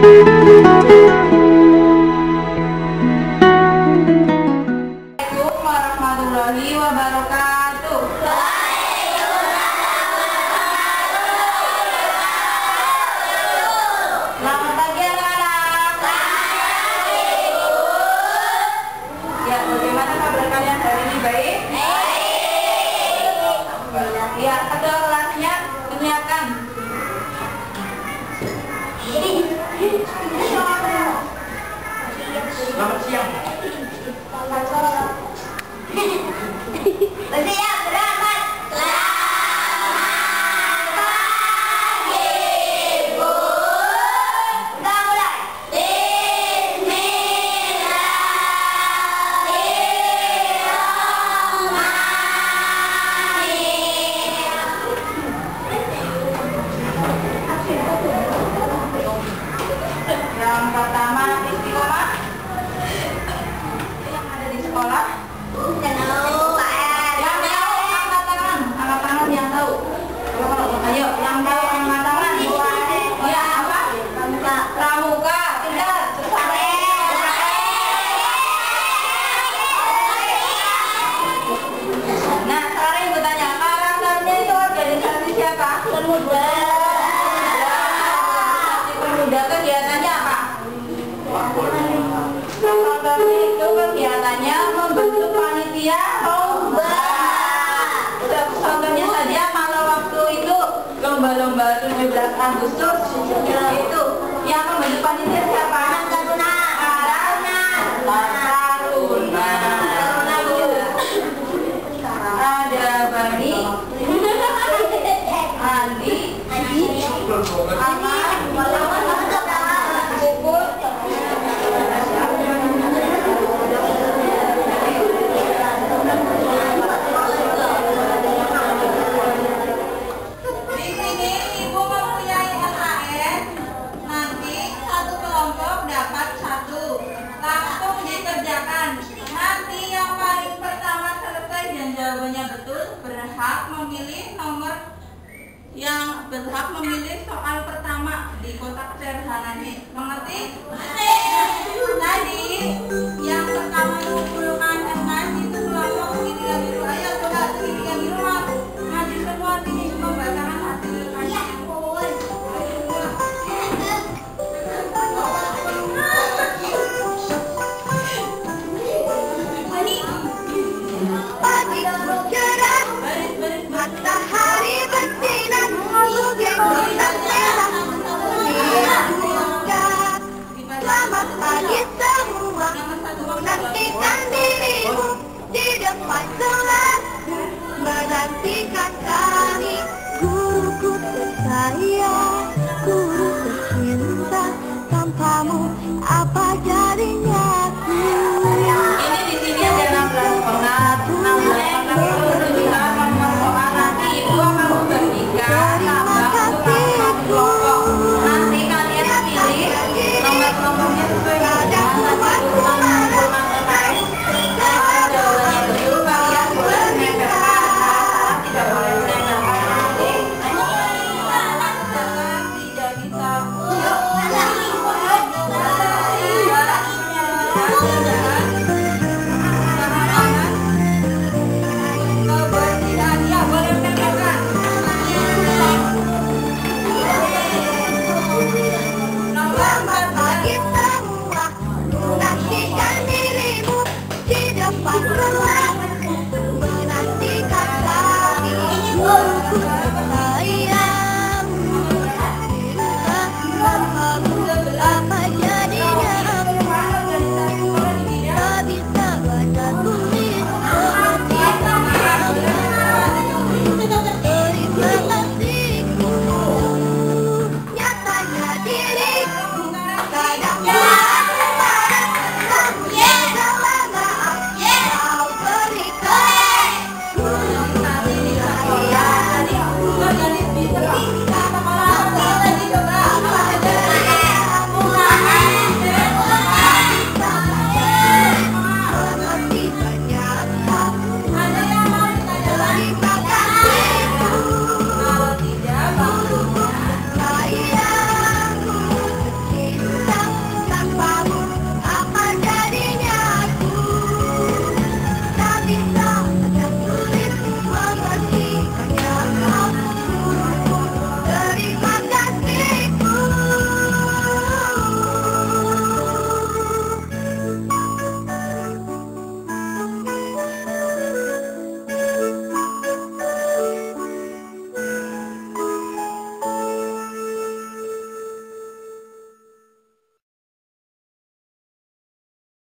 warahmatullahi wabarakatuh. Selamat pagi anak-anak. Ya, bagaimana kabar kalian hari ini? Baik? Ya, ketua kelasnya menyiapkan. Selamat siang. Bersiap, beramat. Selamat pagi, Bu. Kita mulai. Yang pertama, istiqomah. Yang ada di sekolah. Yang tahu, angkat tangan. Angkat tangan yang tahu. Ayo, yang tahu angkat tangan. Ya, apa? Pramuka. Pintar. Nah, sekarang ibu tanya, karakternya itu organisasi siapa? Pemuda. Pemuda kegiatannya apa? Karakternya itu kegiatannya membentuk panitia lomba. Contohnya saja kalau waktu itu lomba-lomba 17 Agustus itu yang membentuk panitia siapa? Taruna. Ada Bani, Andi, Ahmad, Puput. Di sini ibu mempunyai LKN. Nanti satu kelompok dapat satu. Langsung dikerjakan. Nanti yang paling pertama selesai dan jawabannya betul berhak memilih soal pertama di kotak sederhana ini. Mengerti? Tadi yang pertama mengumpulkan MKS itu kelompok segitiga biru. Ayo coba segitiga biru maju semua sini membacakan hasil kajian. Pagi cerah, matahari bersinar, bukit bintang merah, puncak. Selamat pagi semua, menantikan dirimu di depan kelas, menantikan kami, guruku tersayang, guru tercinta, tanpamu apa jadinya aku? Ini di sini ada 16 kotak. 16 kotak itu menunjukkan nomor soal. Nanti ibu akan membagikan tambah untuk kelompok. Nanti kalian pilih nomor-nomornya sesuai dengan urutan LKS. Kalau jawabannya betul, kalian boleh menempelkan. Tidak boleh menempelkan nanti. Tidak bisa. Kebersihan, ya boleh menempelkan. Selamat pagi semua, menantikan dirimu di depan kelas, menantikan kami, guruku tersayang, tanpamu apa jadinya aku? Tak bisa baca tulis seperti kamu. Terima kasihku, nyatanya diriku kadang